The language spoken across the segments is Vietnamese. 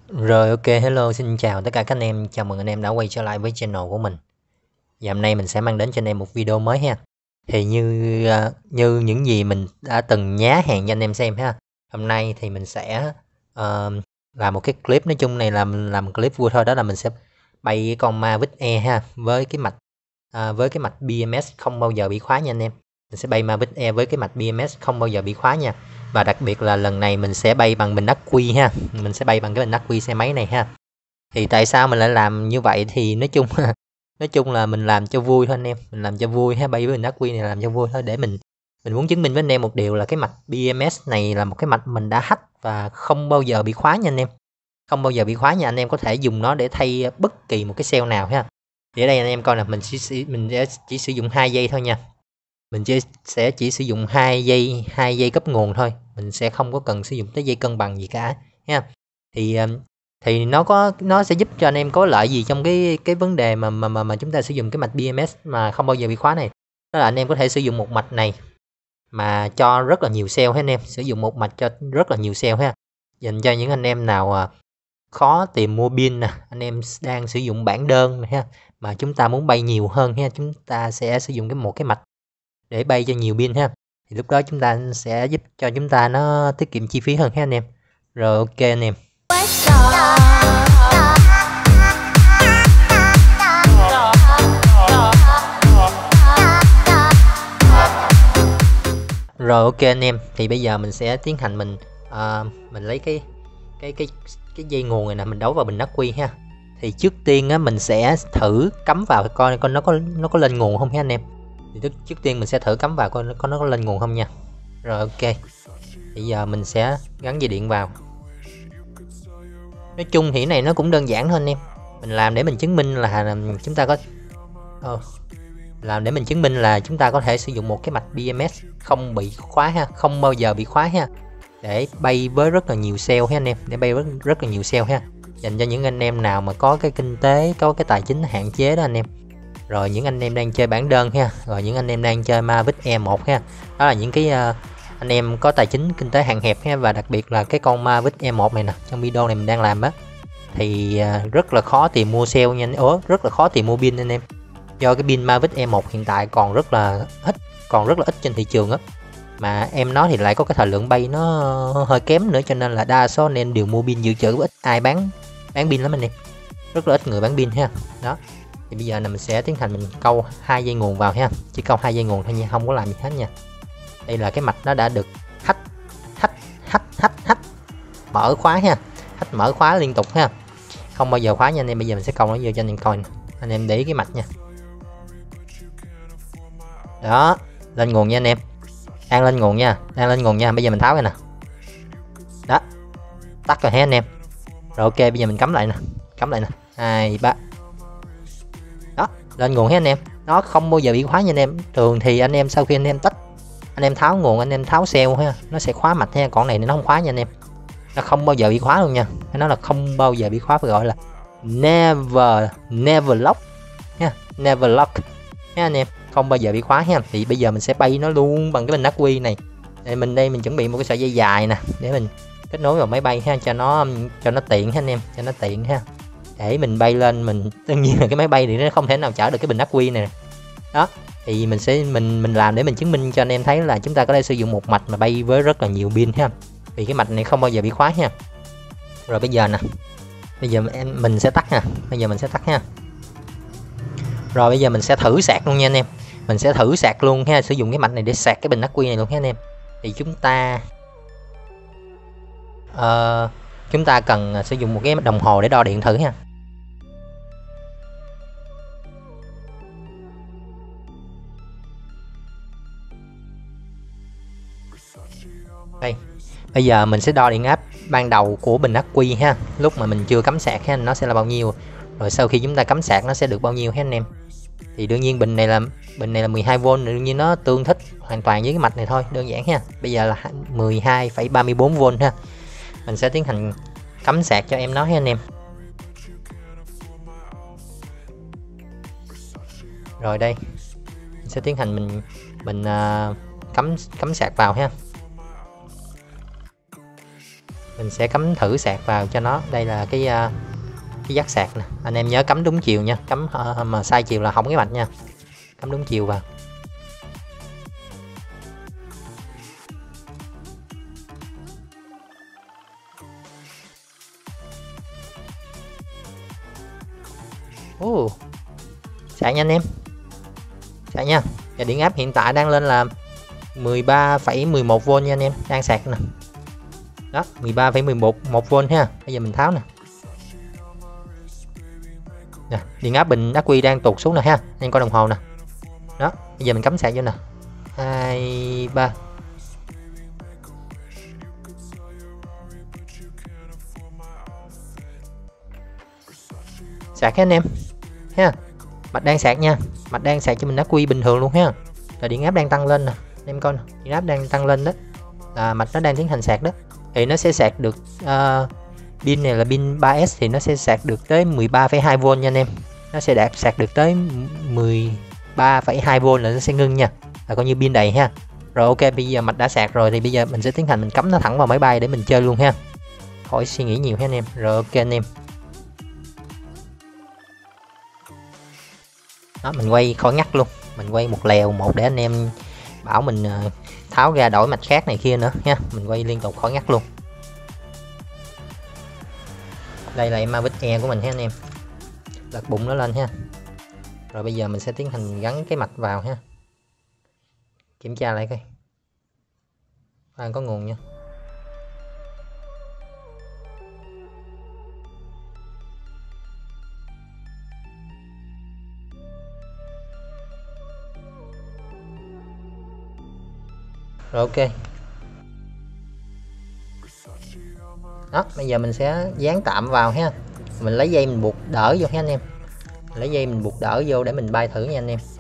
Rồi ok, hello, xin chào tất cả các anh em, chào mừng anh em đã quay trở lại với channel của mình. Và hôm nay mình sẽ mang đến cho anh em một video mới ha. Thì như những gì mình đã từng nhá hẹn cho anh em xem ha. Hôm nay thì mình sẽ làm một cái clip, nói chung này là mình làm một clip vui thôi, đó là mình sẽ bay cái con Mavic Air ha, với cái mạch BMS không bao giờ bị khóa nha anh em. Mình sẽ bay Mavic Air với cái mạch BMS không bao giờ bị khóa nha. Và đặc biệt là lần này mình sẽ bay bằng bình ắc quy ha. Mình sẽ bay bằng cái bình ắc quy xe máy này ha. Thì tại sao mình lại làm như vậy thì nói chung là mình làm cho vui thôi anh em. Mình làm cho vui ha, bay với bình ắc quy này làm cho vui thôi, để mình muốn chứng minh với anh em một điều là cái mạch BMS này là một cái mạch mình đã hack và không bao giờ bị khóa nha anh em. Không bao giờ bị khóa nha, anh em có thể dùng nó để thay bất kỳ một cái cell nào ha. Thì ở đây anh em coi là mình sẽ chỉ sử dụng 2 giây thôi nha. Mình sẽ chỉ sử dụng 2 giây cấp nguồn thôi, mình sẽ không có cần sử dụng tới dây cân bằng gì cả nha. Thì nó sẽ giúp cho anh em có lợi gì trong cái vấn đề mà chúng ta sử dụng cái mạch BMS mà không bao giờ bị khóa này. Đó là anh em có thể sử dụng một mạch này mà cho rất là nhiều cell ha anh em, sử dụng một mạch cho rất là nhiều cell ha. Dành cho những anh em nào khó tìm mua pin nè, anh em đang sử dụng bản đơn ha, mà chúng ta muốn bay nhiều hơn ha, chúng ta sẽ sử dụng một cái mạch để bay cho nhiều pin ha. Thì lúc đó chúng ta sẽ giúp cho chúng ta nó tiết kiệm chi phí hơn ha anh em. Rồi ok anh em. Rồi ok anh em, thì bây giờ mình sẽ tiến hành mình lấy cái dây nguồn này nè, mình đấu vào bình ắc quy ha. Thì trước tiên á mình sẽ thử cắm vào coi nó có lên nguồn không ha anh em. Thì trước tiên mình sẽ thử cắm vào coi nó có lên nguồn không nha. Rồi ok. Bây giờ mình sẽ gắn dây điện vào. Nói chung thì cái này nó cũng đơn giản thôi anh em. Mình làm để mình chứng minh là chúng ta có làm để mình chứng minh là chúng ta có thể sử dụng một cái mạch BMS không bị khóa ha, không bao giờ bị khóa ha, để bay với rất là nhiều cell ha anh em, để bay với rất là nhiều cell ha. Dành cho những anh em nào mà có cái kinh tế, có cái tài chính hạn chế đó anh em. Rồi những anh em đang chơi bản đơn ha, rồi những anh em đang chơi Mavic Air 1 ha. Đó là những cái anh em có tài chính kinh tế hạn hẹp ha. Và đặc biệt là cái con Mavic Air 1 này nè, trong video này mình đang làm á, thì rất là khó tìm mua cell nha anh em, rất là khó tìm mua pin anh em. Do cái pin Mavic Air 1 hiện tại còn rất là ít trên thị trường á, mà em nó thì lại có cái thời lượng bay nó hơi kém nữa, cho nên là đa số anh em đều mua pin dự trữ, ít ai bán pin lắm anh em, rất là ít người bán pin ha. Đó, thì bây giờ là mình sẽ tiến hành mình câu 2 dây nguồn vào ha, chỉ câu 2 dây nguồn thôi nha, không có làm gì hết nha. Đây là cái mạch nó đã được hack mở khóa ha, hack mở khóa liên tục ha, không bao giờ khóa nha anh em. Bây giờ mình sẽ câu nó vô cho anh em coi nè. Anh em để ý cái mạch nha. Đó, lên nguồn nha anh em, đang lên nguồn nha, bây giờ mình tháo cái nè. Đó, tắt rồi hết anh em. Rồi ok, bây giờ mình cắm lại nè, 2 3. Đó, lên nguồn hết anh em, nó không bao giờ bị khóa nha anh em. Thường thì anh em sau khi anh em tách, anh em tháo nguồn, anh em tháo cell ha, nó sẽ khóa mạch ha, còn này nó không khóa nha anh em, nó không bao giờ bị khóa luôn nha. Nó là không bao giờ bị khóa, phải gọi là never lock ha, never lock ha anh em, không bao giờ bị khóa ha. Thì bây giờ mình sẽ bay nó luôn bằng cái bình ắc quy này. Đây mình chuẩn bị một cái sợi dây dài nè, để mình kết nối vào máy bay ha, cho nó tiện ha anh em, cho nó tiện ha, để mình bay lên. Mình tất nhiên là cái máy bay thì nó không thể nào chở được cái bình ắc quy này. Đó, thì mình làm để mình chứng minh cho anh em thấy là chúng ta có thể sử dụng một mạch mà bay với rất là nhiều pin ha, vì cái mạch này không bao giờ bị khóa ha. Rồi bây giờ nè, mình sẽ tắt nha, Rồi bây giờ mình sẽ thử sạc luôn nha anh em, mình sẽ thử sạc luôn ha, sử dụng cái mạch này để sạc cái bình ắc quy này luôn ha anh em. Thì chúng ta cần sử dụng một cái đồng hồ để đo điện thử ha. Đây, bây giờ mình sẽ đo điện áp ban đầu của bình ắc quy ha, lúc mà mình chưa cắm sạc ha, nó sẽ là bao nhiêu, rồi sau khi chúng ta cắm sạc nó sẽ được bao nhiêu ha anh em. Thì đương nhiên bình này là 12V, đương nhiên nó tương thích hoàn toàn với cái mạch này thôi, đơn giản ha. Bây giờ là 12,34V ha. Mình sẽ tiến hành cắm sạc cho em nó ha anh em. Rồi đây, mình sẽ tiến hành mình cắm sạc vào ha. Mình sẽ cắm thử sạc vào cho nó. Đây là cái jack sạc nè, anh em nhớ cắm đúng chiều nha, cắm mà sai chiều là hỏng cái mạch nha, cắm đúng chiều vào. Sạc nha anh em, sạc nha. Và điện áp hiện tại đang lên là 13,11V nha anh em, đang sạc nè. Đó, 13,11V ha. Bây giờ mình tháo nè. Nè, điện áp bình ắc quy đang tụt xuống nè ha. Anh em coi đồng hồ nè. Đó, bây giờ mình cắm sạc vô nè. 2 3. Sạc ha anh em. Ha. Mạch đang sạc nha. Mạch đang sạc cho mình ắc quy bình thường luôn ha. Là điện áp đang tăng lên nè. Anh em coi nè, điện áp đang tăng lên đó. Là mạch nó đang tiến hành sạc đó. Thì nó sẽ sạc được pin này là pin 3S thì nó sẽ sạc được tới 13,2V nha anh em. Nó sẽ sạc được tới 13,2V là nó sẽ ngưng nha. Là coi như pin đầy ha. Rồi ok, bây giờ mạch đã sạc rồi thì bây giờ mình sẽ tiến hành mình cắm nó thẳng vào máy bay để mình chơi luôn ha. Khỏi suy nghĩ nhiều ha anh em. Rồi ok anh em. Đó, mình quay khỏi ngắt luôn. Mình quay một lèo một để anh em bảo mình tháo ra đổi mạch khác này kia nữa nha. Mình quay liên tục khỏi ngắt luôn. Đây là Mavic Air của mình ha anh em. Lật bụng nó lên ha. Rồi bây giờ mình sẽ tiến hành gắn cái mạch vào ha. Kiểm tra lại coi đang có nguồn nha. Rồi ok. Đó, bây giờ mình sẽ dán tạm vào ha. Mình lấy dây mình buộc đỡ vô ha anh em. Lấy dây mình buộc đỡ vô để mình bay thử nha anh em.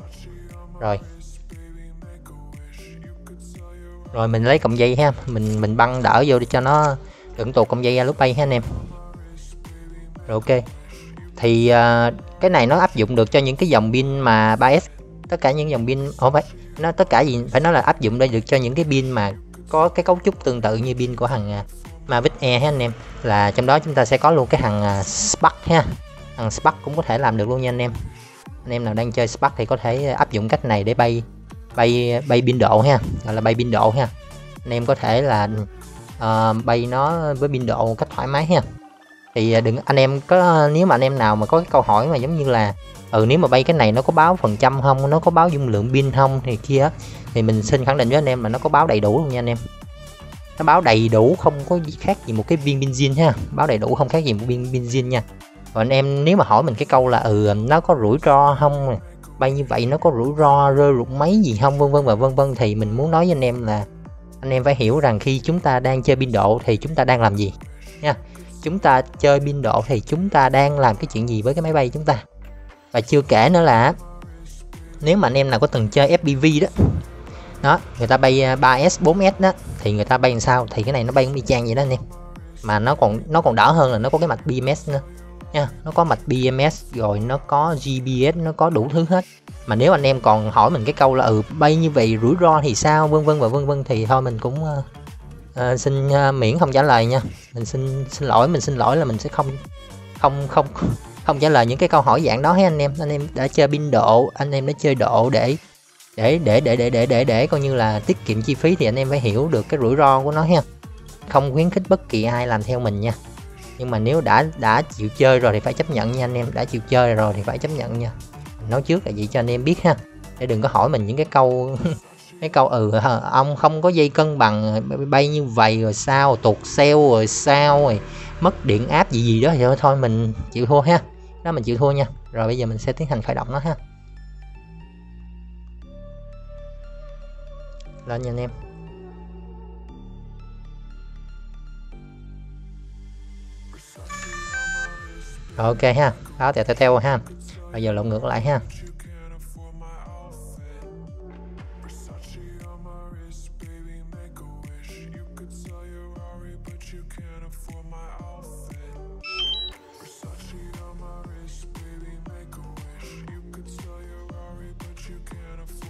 Rồi mình lấy cọng dây ha, mình băng đỡ vô để cho nó đừng tuột cọng dây ra lúc bay ha anh em. Rồi ok. Thì cái này nó áp dụng được cho những cái dòng pin mà 3S, tất cả những dòng pin nó tất cả gì phải nói là áp dụng đây được cho những cái pin mà có cái cấu trúc tương tự như pin của thằng Mavic Air ha anh em. Là trong đó chúng ta sẽ có luôn cái thằng Spark ha. Thằng Spark cũng có thể làm được luôn nha anh em. Anh em nào đang chơi Spark thì có thể áp dụng cách này để bay pin độ ha, gọi là bay pin độ ha. Anh em có thể là bay nó với pin độ một cách thoải mái ha. Thì đừng anh em có, nếu mà anh em nào mà có cái câu hỏi mà giống như là nếu mà bay cái này nó có báo phần trăm không, nó có báo dung lượng pin không thì kia, thì mình xin khẳng định với anh em là nó có báo đầy đủ luôn nha anh em. Nó báo đầy đủ, không có gì khác gì một cái viên benzin ha, báo đầy đủ không khác gì một viên benzin nha. Còn anh em nếu mà hỏi mình cái câu là nó có rủi ro không, bay như vậy nó có rủi ro rơi rụng máy gì không, vân vân và vân vân, thì mình muốn nói với anh em là anh em phải hiểu rằng khi chúng ta đang chơi pin độ thì chúng ta đang làm gì nha. Chúng ta chơi pin độ thì chúng ta đang làm cái chuyện gì với cái máy bay chúng ta. Và chưa kể nữa là nếu mà anh em nào có từng chơi FPV đó, người ta bay 3S 4S đó thì người ta bay làm sao, thì cái này nó bay cũng y chang vậy đó anh em, mà nó còn đỡ hơn là nó có cái mạch BMS nữa nha. Nó có mạch BMS rồi nó có GPS, nó có đủ thứ hết. Mà nếu anh em còn hỏi mình cái câu là bay như vậy rủi ro thì sao, vân vân và vân vân, thì thôi mình cũng xin miễn không trả lời nha. Mình xin lỗi là mình sẽ không trả lời những cái câu hỏi dạng đó hết anh em. Anh em đã chơi pin độ, anh em đã chơi độ để coi như là tiết kiệm chi phí thì anh em phải hiểu được cái rủi ro của nó ha. Không khuyến khích bất kỳ ai làm theo mình nha. Nhưng mà nếu đã chịu chơi rồi thì phải chấp nhận nha anh em, đã chịu chơi rồi thì phải chấp nhận nha. Mình nói trước là gì cho anh em biết ha, để đừng có hỏi mình những cái câu cái câu ông không có dây cân bằng bay như vậy rồi sao, tụt xeo rồi sao, rồi mất điện áp gì đó thì thôi mình chịu thua ha. Đó, mình chịu thua nha. Rồi bây giờ mình sẽ tiến hành khởi động nó ha. Lên nha anh em. Rồi ok ha, đó theo ha. Bây giờ lộn ngược lại ha.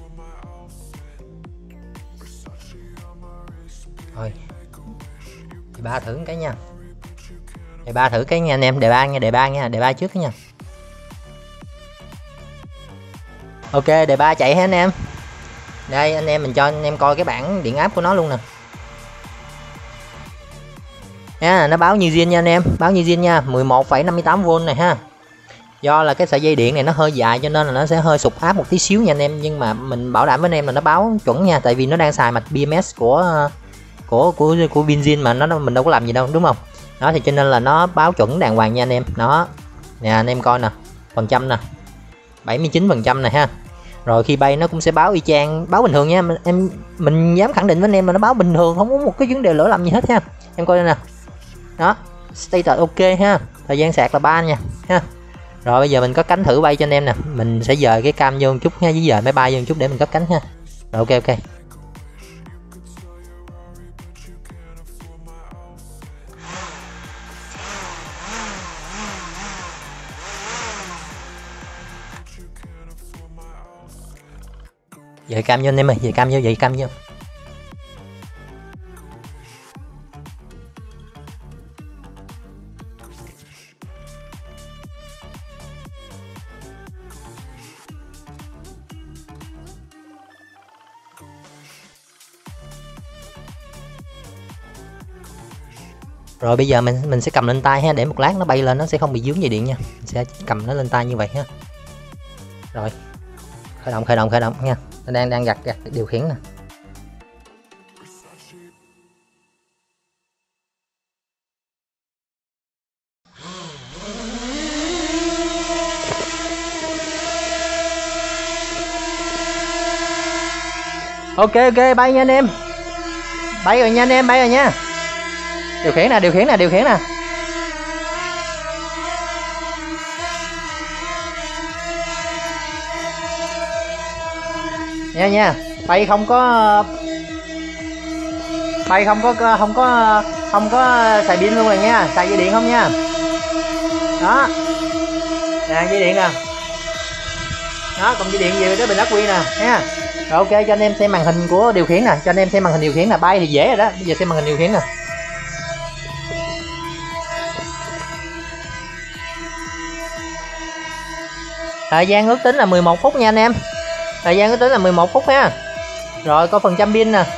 Rồi Đề 3 thử cái nha. Đề 3 thử cái nha anh em, đề 3 nha, đề 3 nha, đề 3 trước cái nha. Ok, đề 3 chạy hả anh em? Đây anh em mình cho anh em coi cái bảng điện áp của nó luôn nè. Nha, nó báo như zin nha anh em, báo như zin nha, 11,58V này ha. Do là cái sợi dây điện này nó hơi dài cho nên là nó sẽ hơi sụt áp một tí xíu nha anh em, nhưng mà mình bảo đảm với anh em là nó báo chuẩn nha, tại vì nó đang xài mạch BMS của Binzin mà mình đâu có làm gì đâu đúng không? Đó thì cho nên là nó báo chuẩn đàng hoàng nha anh em. Đó. Nè anh em coi nè, phần trăm nè. 79% này ha. Rồi khi bay nó cũng sẽ báo y chang, báo bình thường nha. Mình dám khẳng định với anh em mà nó báo bình thường, không có một cái vấn đề lỗi lầm gì hết ha. Em coi đây nè. Đó, status ok ha. Thời gian sạc là 3 nha ha. Rồi bây giờ mình có cánh thử bay cho anh em nè. Mình sẽ dời cái cam vô một chút ha, với dời máy bay vô một chút để mình cất cánh ha. Rồi ok. Dời cam vô anh em ơi, dời cam vô. Rồi bây giờ mình sẽ cầm lên tay ha, để một lát nó bay lên nó sẽ không bị dướng dây điện nha. Mình sẽ cầm nó lên tay như vậy ha. Rồi. Khởi động nha. Nó đang gặt điều khiển nè. Ok bay nha anh em. Bay rồi nha anh em, bay rồi nha. Điều khiển nè. Nha. Bay không có xài pin luôn rồi nha, xài dây điện không nha. Đó. Nè dây điện nè. Đó, còn dây điện về tới bình ắc quy nè nha. Rồi ok, cho anh em xem màn hình của điều khiển nè, bay thì dễ rồi đó. Bây giờ xem màn hình điều khiển nè. Thời gian ước tính là 11 phút nha anh em. Thời gian ước tính là 11 phút ha. Rồi có phần trăm pin nè.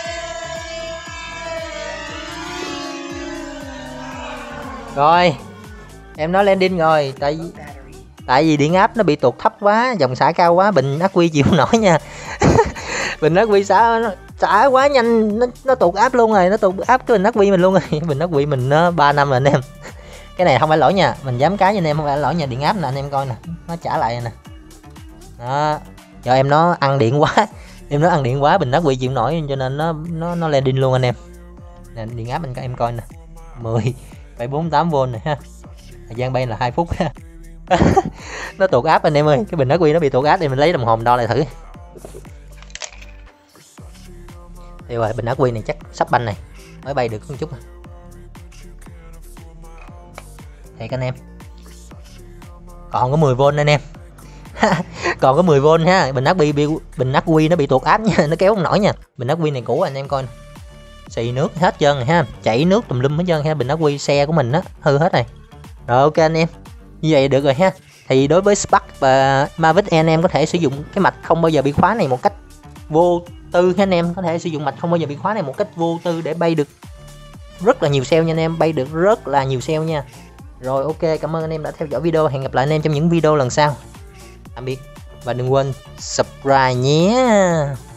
Rồi. Em nói landing rồi, tại vì điện áp nó bị tụt thấp quá, dòng xả cao quá, bình ắc quy chịu không nổi nha. Bình ắc quy xả quá nhanh, nó tụt áp luôn rồi, nó tụt áp cái bình ắc quy mình luôn rồi. Bình ắc quy mình nó 3 năm rồi anh em. Cái này không phải lỗi nha, mình dám cái với anh em không phải lỗi nha, điện áp nè anh em coi nè, nó trả lại nè. Đó, do em nó ăn điện quá, bình ắc quy chịu nổi cho nên nó landing luôn anh em. Nè điện áp anh em coi nè, 10,48V này ha. Thời gian bay là 2 phút ha. Nó tụt áp anh em ơi, cái bình ắc quy nó bị tụt áp, thì mình lấy đồng hồ đo lại thử. Thì rồi bình ắc quy này chắc sắp banh này, mới bay được một chút. Thiệt anh em, còn có 10V anh em. Còn có 10V ha. Bình ắc quy nó bị tụt áp nha, nó kéo không nổi nha. Bình ắc quy này cũ anh em coi nè, xì nước hết trơn rồi ha, chảy nước tùm lum hết trơn ha. Bình ắc quy xe của mình á hư hết rồi. Rồi ok anh em, như vậy được rồi ha. Thì đối với Spark và Mavic anh em có thể sử dụng cái mạch không bao giờ bị khóa này một cách vô tư ha. Anh em có thể sử dụng mạch không bao giờ bị khóa này một cách vô tư để bay được rất là nhiều cell nha anh em, bay được rất là nhiều cell nha. Rồi ok, cảm ơn anh em đã theo dõi video, hẹn gặp lại anh em trong những video lần sau. Tạm biệt và đừng quên subscribe nhé.